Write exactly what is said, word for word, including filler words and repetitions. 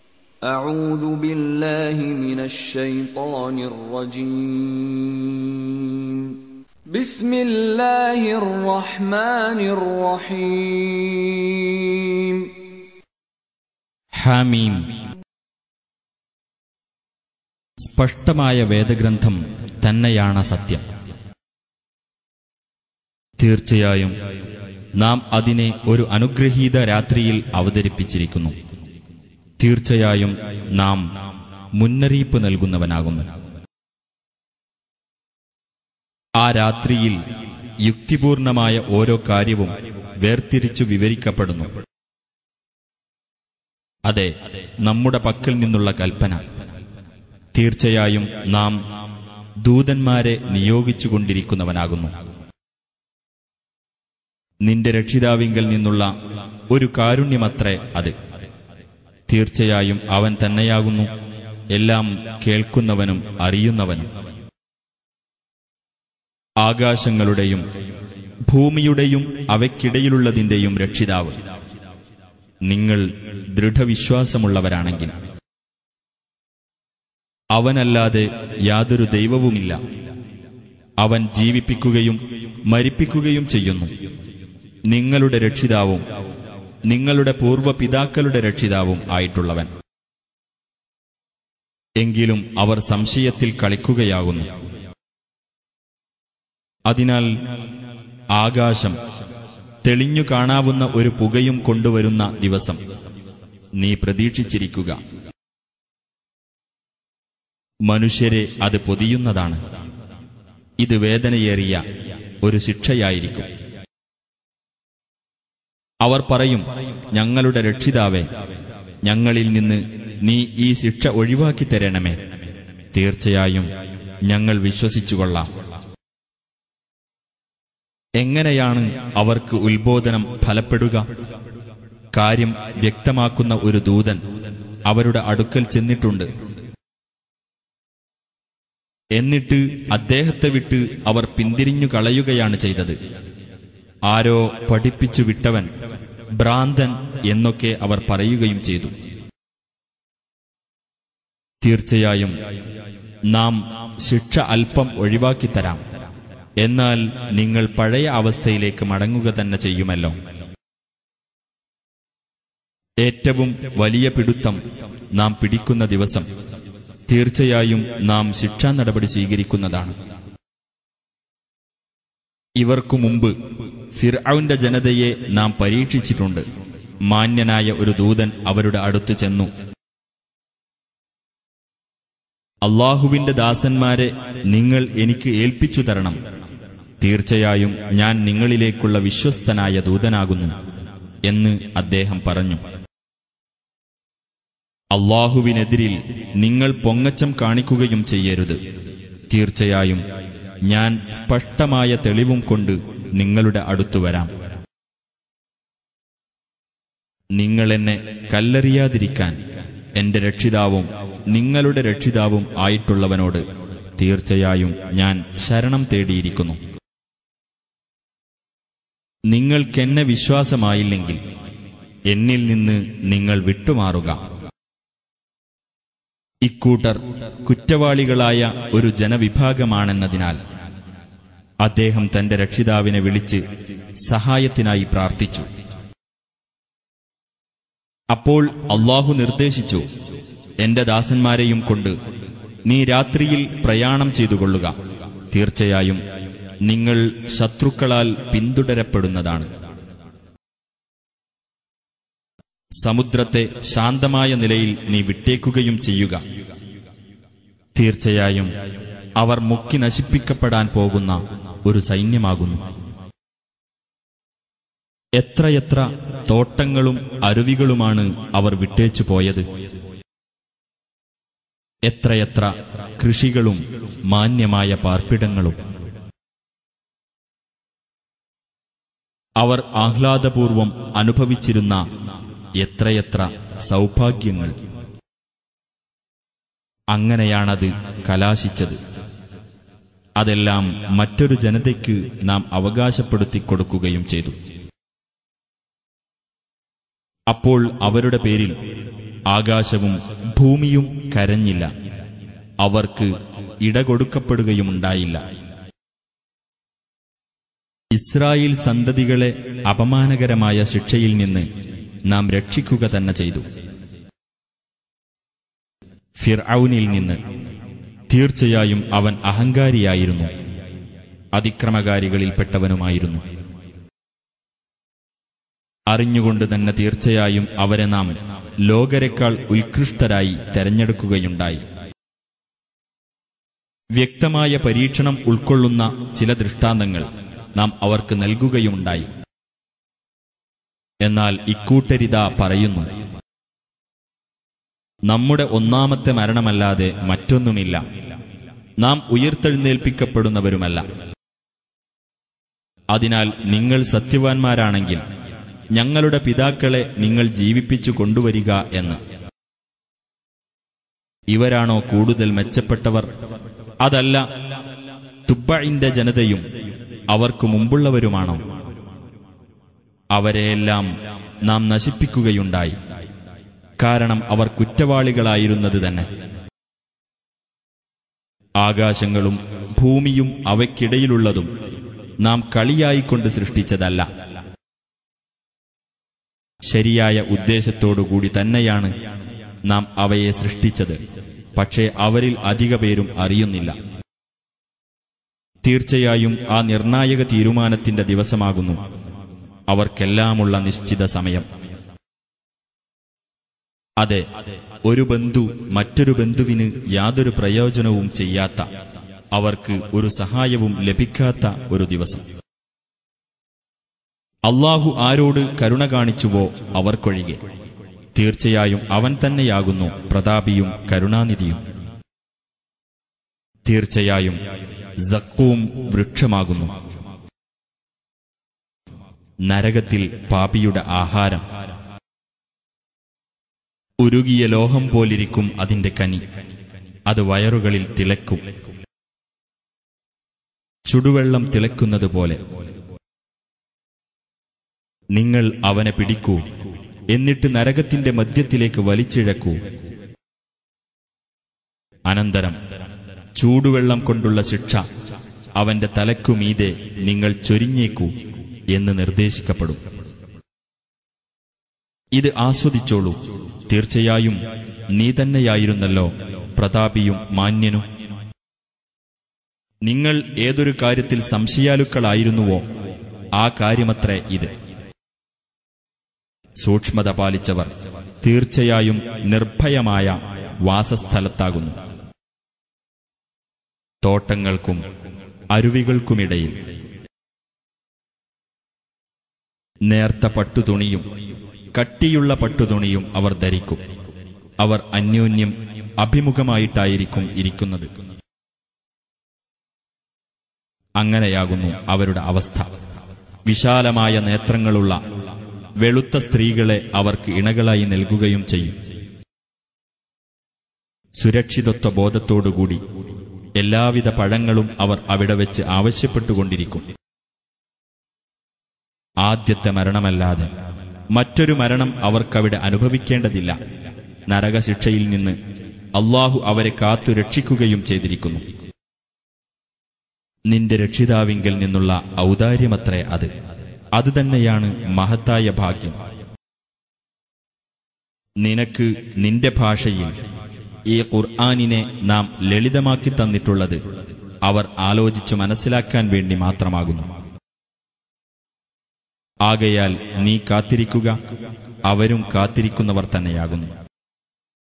أعوذ بالله من الشيطان الرجيم. بسم الله الرحمن الرحيم. ഹാമീം. സ്പഷ്ടമായ വേദഗ്രന്ഥം തന്നെയാണ് സത്യം. തീർച്ചയായും നാം അതിനെ ഒരു അനുഗ്രഹീത രാത്രിയിൽ അവതരിപ്പിച്ചിരിക്കുന്നു. തീർച്ചയായും നാം മുന്നറിയിപ്പ് നൽകുന്നവനാകുന്നു. ആ രാത്രിയിൽ യുക്തിപൂർണമായ ഓരോ കാര്യവും വേർതിരിച്ചു വിവരിക്കപ്പെടുന്നു. അതെ, നമ്മുടെ പക്കൽ നിന്നുള്ള കൽപ്പന. തീർച്ചയായും നാം ദൂതന്മാരെ നിയോഗിച്ചുകൊണ്ടിരിക്കുന്നവനാകുന്നു. നിന്റെ രക്ഷിതാവിങ്കൽ നിന്നുള്ള ഒരു കാരുണ്യമത്രേ അത്. തീർച്ചയായും അവൻ തന്നെയാകുന്നു എല്ലാം കേൾക്കുന്നവനും അറിയുന്നവനും. ആകാശങ്ങളുടെയും ഭൂമിയുടെയും അവയ്ക്കിടയിലുള്ളതിന്റെയും രക്ഷിതാവ്, നിങ്ങൾ ദൃഢവിശ്വാസമുള്ളവരാണെങ്കിൽ. അവനല്ലാതെ യാതൊരു ദൈവവുമില്ല. അവൻ ജീവിപ്പിക്കുകയും മരിപ്പിക്കുകയും ചെയ്യുന്നു. നിങ്ങളുടെ രക്ഷിതാവും നിങ്ങളുടെ പൂർവ്വപിതാക്കളുടെ രക്ഷിതാവും ആയിട്ടുള്ളവൻ. എങ്കിലും അവർ സംശയത്തിൽ കളിക്കുകയാകുന്നു. അതിനാൽ ആകാശം തെളിഞ്ഞു കാണാവുന്ന ഒരു പുകയും കൊണ്ടുവരുന്ന ദിവസം നീ പ്രതീക്ഷിച്ചിരിക്കുക. മനുഷ്യരെ അത് പൊതിയുന്നതാണ്. ഇത് വേദനയേറിയ ഒരു ശിക്ഷയായിരിക്കും. അവർ പറയും, ഞങ്ങളുടെ രക്ഷിതാവേ, ഞങ്ങളിൽ നിന്ന് നീ ഈ ശിക്ഷ ഒഴിവാക്കി തരണമേ. തീർച്ചയായും ഞങ്ങൾ വിശ്വസിച്ചുകൊള്ളാം. എങ്ങനെയാണ് അവർക്ക് ഉത്ബോധനം ഫലപ്പെടുക? കാര്യം വ്യക്തമാക്കുന്ന ഒരു ദൂതൻ അവരുടെ അടുക്കൽ ചെന്നിട്ടുണ്ട്. എന്നിട്ട് അദ്ദേഹത്തെ വിട്ട് അവർ പിന്തിരിഞ്ഞു കളയുകയാണ് ചെയ്തത്. ആരോ പഠിപ്പിച്ചു വിട്ടവൻ, ഭ്രാന്തൻ എന്നൊക്കെ അവർ പറയുകയും ചെയ്തു. തീർച്ചയായും നാം ശിക്ഷ അല്പം ഒഴിവാക്കിത്തരാം. എന്നാൽ നിങ്ങൾ പഴയ അവസ്ഥയിലേക്ക് മടങ്ങുക തന്നെ ചെയ്യുമല്ലോ. ഏറ്റവും വലിയ പിടുത്തം നാം പിടിക്കുന്ന ദിവസം തീർച്ചയായും നാം ശിക്ഷാ നടപടി സ്വീകരിക്കുന്നതാണ്. ഇവർക്കു മുമ്പ് ഫിർഔന്റെ ജനതയെ നാം പരീക്ഷിച്ചിട്ടുണ്ട്. മാന്യനായ ഒരു ദൂതൻ അവരുടെ അടുത്ത് ചെന്നു, അല്ലാഹുവിന്റെ ദാസന്മാരെ നിങ്ങൾ എനിക്ക് ഏൽപ്പിച്ചു തരണം. തീർച്ചയായും ഞാൻ നിങ്ങളിലേക്കുള്ള വിശ്വസ്തനായ ദൂതനാകുന്നു എന്ന് അദ്ദേഹം പറഞ്ഞു. അല്ലാഹുവിനെതിരിൽ നിങ്ങൾ പൊങ്ങച്ചം കാണിക്കുകയും ചെയ്യരുത്. തീർച്ചയായും ഞാൻ സ്പഷ്ടമായ തെളിവും കൊണ്ട് നിങ്ങളുടെ അടുത്തു വരാം. നിങ്ങളെന്നെ കല്ലെറിയാതിരിക്കാൻ എന്റെ രക്ഷിതാവും നിങ്ങളുടെ രക്ഷിതാവും ആയിട്ടുള്ളവനോട് തീർച്ചയായും ഞാൻ ശരണം തേടിയിരിക്കുന്നു. നിങ്ങൾക്കെന്നെ വിശ്വാസമായില്ലെങ്കിൽ എന്നിൽ നിന്ന് നിങ്ങൾ വിട്ടുമാറുക. ഇക്കൂട്ടർ കുറ്റവാളികളായ ഒരു ജനവിഭാഗമാണെന്നതിനാൽ അദ്ദേഹം തന്റെ രക്ഷിതാവിനെ വിളിച്ച് സഹായത്തിനായി പ്രാർത്ഥിച്ചു. അപ്പോൾ അല്ലാഹു നിർദ്ദേശിച്ചു, എന്റെ ദാസന്മാരെയും കൊണ്ട് നീ രാത്രിയിൽ പ്രയാണം ചെയ്തുകൊള്ളുക. തീർച്ചയായും നിങ്ങൾ ശത്രുക്കളാൽ പിന്തുടരപ്പെടുന്നതാണ്. സമുദ്രത്തെ ശാന്തമായ നിലയിൽ നീ വിട്ടേക്കുകയും ചെയ്യുക. തീർച്ചയായും അവർ മുക്കി നശിപ്പിക്കപ്പെടാൻ പോകുന്ന ഒരു സൈന്യമാകുന്നു. എത്രയെത്ര തോട്ടങ്ങളും അരുവികളുമാണ് അവർ വിട്ടേച്ചു പോയത്. എത്രയെത്ര കൃഷികളും മാന്യമായ പാർപ്പിടങ്ങളും. അവർ ആഹ്ലാദപൂർവം അനുഭവിച്ചിരുന്ന എത്രയെത്ര സൗഭാഗ്യങ്ങൾ. അങ്ങനെയാണത് കലാശിച്ചത്. അതെല്ലാം മറ്റൊരു ജനതയ്ക്ക് നാം അവകാശപ്പെടുത്തിക്കൊടുക്കുകയും ചെയ്തു. അപ്പോൾ അവരുടെ പേരിൽ ആകാശവും ഭൂമിയും കരഞ്ഞില്ല, അവർക്ക് ഇടകൊടുക്കപ്പെടുകയുമുണ്ടായില്ല. ഇസ്രായേൽ സന്തതികളെ അപമാനകരമായ ശിക്ഷയിൽ നിന്ന് നാം രക്ഷിക്കുക തന്നെ ചെയ്തു. ഫിർഔനിൽ നിന്ന്. തീർച്ചയായും അവൻ അഹങ്കാരിയായിരുന്നു, അതിക്രമകാരികളിൽപ്പെട്ടവനുമായിരുന്നു. അറിഞ്ഞുകൊണ്ട് തന്നെ തീർച്ചയായും അവരെ നാം ലോകരെക്കാൾ ഉത്കൃഷ്ടരായി തെരഞ്ഞെടുക്കുകയുണ്ടായി. വ്യക്തമായ പരീക്ഷണം ഉൾക്കൊള്ളുന്ന ചില ദൃഷ്ടാന്തങ്ങൾ നാം അവർക്ക് നൽകുകയുമുണ്ടായി. എന്നാൽ ഇക്കൂട്ടരിതാ പറയുന്നു, നമ്മുടെ ഒന്നാമത്തെ മരണമല്ലാതെ മറ്റൊന്നുമില്ല, നാം ഉയർത്തെഴുന്നേൽപ്പിക്കപ്പെടുന്നവരുമല്ല. അതിനാൽ നിങ്ങൾ സത്യവാൻമാരാണെങ്കിൽ ഞങ്ങളുടെ പിതാക്കളെ നിങ്ങൾ ജീവിപ്പിച്ചു കൊണ്ടുവരിക എന്ന്. ഇവരാണോ കൂടുതൽ മെച്ചപ്പെട്ടവർ? അതല്ല, തുബ്ബഇന്റെ ജനതയും അവർക്ക് മുമ്പുള്ളവരുമാണോ? അവരെയെല്ലാം നാം നശിപ്പിക്കുകയുണ്ടായി, കാരണം അവർ കുറ്റവാളികളായിരുന്നത് തന്നെ. ആകാശങ്ങളും ഭൂമിയും അവയ്ക്കിടയിലുള്ളതും നാം കളിയായിക്കൊണ്ട് സൃഷ്ടിച്ചതല്ല, ശരിയായ ഉദ്ദേശത്തോടുകൂടി തന്നെയാണ് നാം അവയെ സൃഷ്ടിച്ചത്. പക്ഷേ അവരിൽ അധിക പേരും അറിയുന്നില്ല. തീർച്ചയായും ആ നിർണായക തീരുമാനത്തിന്റെ ദിവസമാകുന്നു അവർക്കെല്ലാമുള്ള നിശ്ചിത സമയം. അതെ, ഒരു ബന്ധു മറ്റൊരു ബന്ധുവിന് യാതൊരു പ്രയോജനവും ചെയ്യാത്ത, അവർക്ക് ഒരു സഹായവും ലഭിക്കാത്ത ഒരു ദിവസം. അല്ലാഹു ആരോട് കരുണ കാണിച്ചുവോ അവർക്കൊഴികെ. തീർച്ചയായും അവൻ തന്നെയാകുന്നു പ്രതാപിയും കരുണാനിധിയും. തീർച്ചയായും സഖൂം വൃക്ഷമാകുന്നു നരകത്തിൽ പാപിയുടെ ആഹാരം. ഉരുകിയ ലോഹം പോലിരിക്കും അതിന്റെ കനി, അത് വയറുകളിൽ തിളക്കും, ചുടുവെള്ളം തിളക്കുന്നതുപോലെ. നിങ്ങൾ അവനെ പിടിക്കൂ, എന്നിട്ട് നരകത്തിന്റെ മധ്യത്തിലേക്ക് വലിച്ചിഴക്കൂ. അനന്തരം ചൂടുവെള്ളം കൊണ്ടുള്ള ശിക്ഷ അവന്റെ തലക്കുമീതെ നിങ്ങൾ ചൊരിഞ്ഞേക്കൂ എന്ന് നിർദ്ദേശിക്കപ്പെടും. ഇത് ആസ്വദിച്ചോളൂ, തീർച്ചയായും നീ തന്നെയായിരുന്നല്ലോ പ്രതാപിയും മാന്യനും. നിങ്ങൾ ഏതൊരു കാര്യത്തിൽ സംശയാലുക്കളായിരുന്നുവോ ആ കാര്യമത്രേ ഇത്. സൂക്ഷ്മത പാലിച്ചവർ തീർച്ചയായും നിർഭയമായ വാസസ്ഥലത്താകുന്നു. തോട്ടങ്ങൾക്കും അരുവികൾക്കുമിടയിൽ നേർത്ത പട്ടുതുണിയും കട്ടിയുള്ള പട്ടുതുണിയും അവർ ധരിക്കും. അവർ അന്യോന്യം അഭിമുഖമായിട്ടായിരിക്കും ഇരിക്കുന്നത്. അങ്ങനെയാകുന്നു അവരുടെ അവസ്ഥ. വിശാലമായ നേത്രങ്ങളുള്ള വെളുത്ത സ്ത്രീകളെ അവർക്ക് ഇണകളായി നൽകുകയും ചെയ്യും. സുരക്ഷിതത്വ ബോധത്തോടുകൂടി എല്ലാവിധ പഴങ്ങളും അവർ അവിടെ വെച്ച് ആവശ്യപ്പെട്ടുകൊണ്ടിരിക്കും. ആദ്യത്തെ മരണമല്ലാതെ മറ്റൊരു മരണം അവർക്കവിടെ അനുഭവിക്കേണ്ടതില്ല. നരകശിക്ഷയിൽ നിന്ന് അല്ലാഹു അവരെ കാത്തു രക്ഷിക്കുകയും ചെയ്തിരിക്കുന്നു. നിന്റെ രക്ഷിതാവിങ്കൽ നിന്നുള്ള ഔദാര്യമത്രേ അത്. അതുതന്നെയാണ് മഹത്തായ ഭാഗ്യം. നിനക്ക് നിന്റെ ഭാഷയിൽ ഈ ഖുർആനിനെ നാം ലളിതമാക്കി തന്നിട്ടുള്ളത് അവർ ആലോചിച്ചു മനസ്സിലാക്കാൻ വേണ്ടി മാത്രമാകുന്നു. ആകയാൽ നീ കാത്തിരിക്കുക, അവരും കാത്തിരിക്കുന്നവർ തന്നെയാകുന്നു.